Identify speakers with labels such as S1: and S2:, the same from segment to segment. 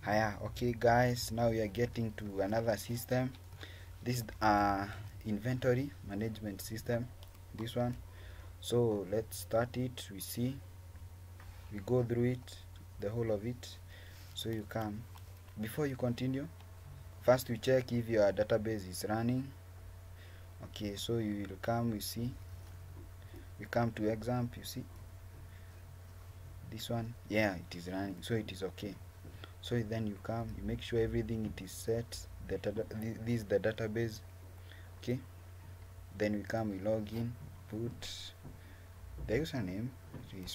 S1: Hiya, okay guys, now we are getting to another system. This inventory management system, this one. So let's start it. We go through it, the whole of it. So you come, before you continue, first you check if your database is running. Okay, so you will come, we come to exam, you see this one, yeah, it is running, so it is okay. So then you come, you make sure everything it is set, this is the database. Okay, then we come, we log in, put the username is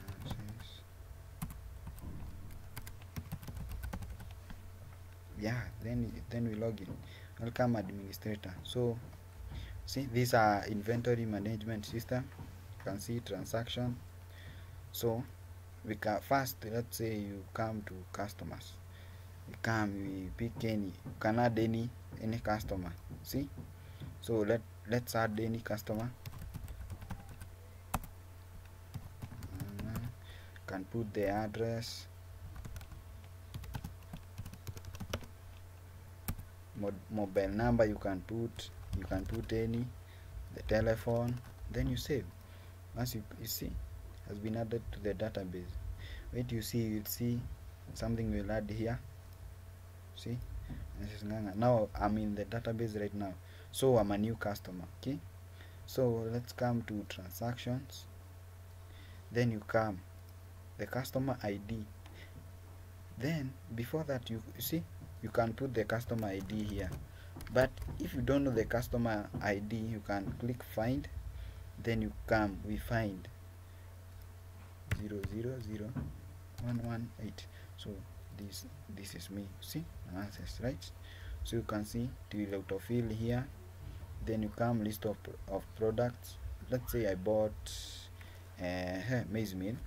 S1: yeah, then we log in. Welcome administrator. So see, these are inventory management system. You can see transaction. So we can first, let's say you come to customers, we pick any, you can add any customer. See, so let's add any customer. Can put the address, mobile number, you can put any, the telephone, then you save. Once you see has been added to the database. Wait, you see, you'll see something will add here. See, manasesnganga. Now I'm in the database right now, so I'm a new customer. Okay, so let's come to transactions. Then you come the customer ID. Then before that, you see, you can put the customer ID here. But if you don't know the customer ID, you can click find. Then you come, we find 000118. So this is me. See, answers, right? So you can see it will autofill here. Then you come list of products. Let's say I bought maize meal.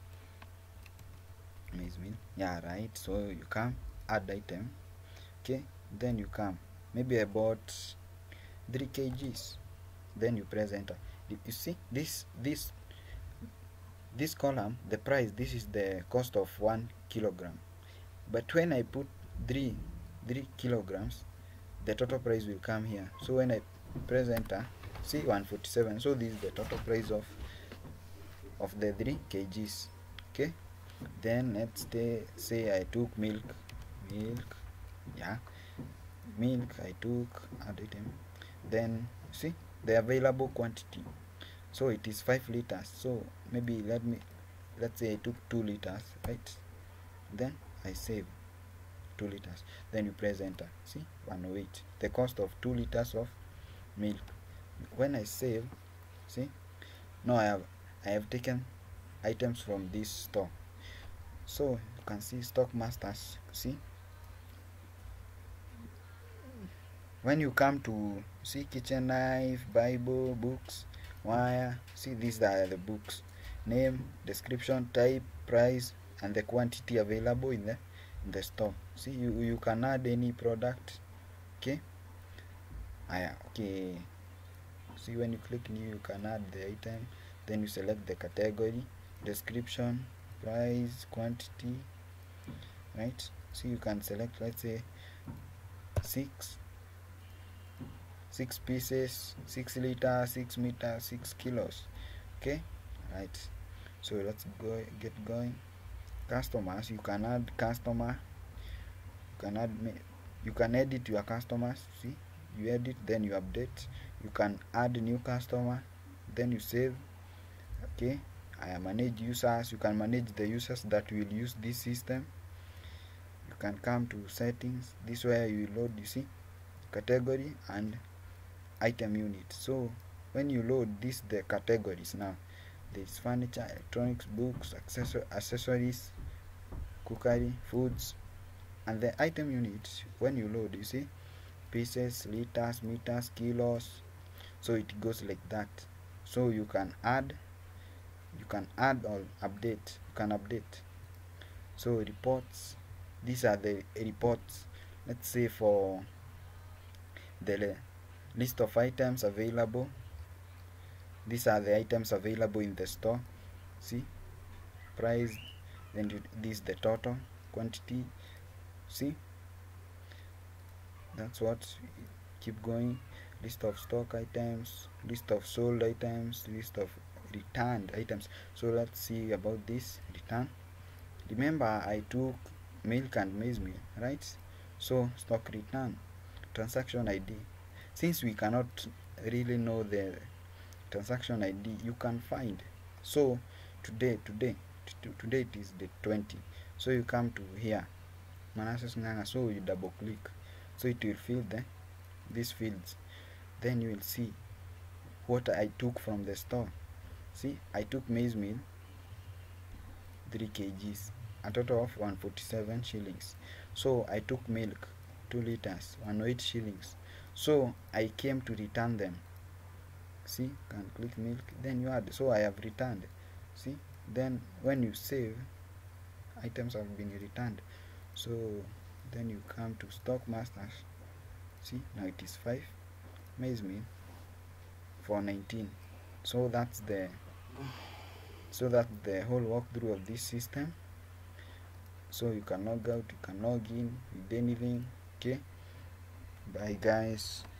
S1: Yeah, right. So you come add item. Okay, then you come, maybe I bought 3 kgs. Then you press enter. You see this column, the price, this is the cost of 1 kilogram. But when I put 3 kilograms, the total price will come here. So when I press enter, see 147. So this is the total price of the 3 kgs. Okay, then let's say I took milk, yeah, milk I took, add item. Then see the available quantity, so it is 5 liters. So maybe let's say I took 2 liters, right? Then I save 2 liters. Then you press enter. See, 108, the cost of 2 liters of milk. When I save, see, now I have taken items from this store. So you can see stock masters. See, when you come to see kitchen knife, Bible, books, wire, see, these are the books, name, description, type, price, and the quantity available in the store. See, you can add any product. Okay, okay, see, when you click new, you can add the item. Then you select the category, description, price, quantity, right? See, you can select, let's say 6 pieces, 6 liters, 6 meters, 6 kilos. Okay, right. So let's get going. Customers, you can add customer, you can edit your customers. See, you edit, then you update. You can add new customer, then you save. Okay, I manage users. You can manage the users that will use this system. You can come to settings. This where you load, you see, category and item unit. So when you load this, the categories, now there is furniture, electronics, books, accessories, cookery, foods, and the item unit. When you load, you see pieces, liters, meters, kilos. So it goes like that. So you can add or update. You can update. So reports, these are the reports. Let's say for the list of items available, these are the items available in the store. See, price, then this is the total quantity, See, that's what. Keep going. List of stock items, list of sold items, list of returned items. So let's see about this return. Remember, I took milk and maize meal, right? So stock return, transaction ID. Since we cannot really know the transaction ID, you can find. So today it is the 20. So you come to here, manasesnganga. So you double click, so it will fill these fields. Then you will see what I took from the store. See, I took maize meal 3 kgs, a total of 147 shillings. So I took milk 2 liters, 108 shillings. So I came to return them. See, can click milk, then you add. So I have returned. See, then when you save, items have been returned. So then you come to stock masters. See, now it is 5 maize meal for 19. So that's the whole walkthrough of this system. So you can log out, you can log in with anything. Okay, bye guys.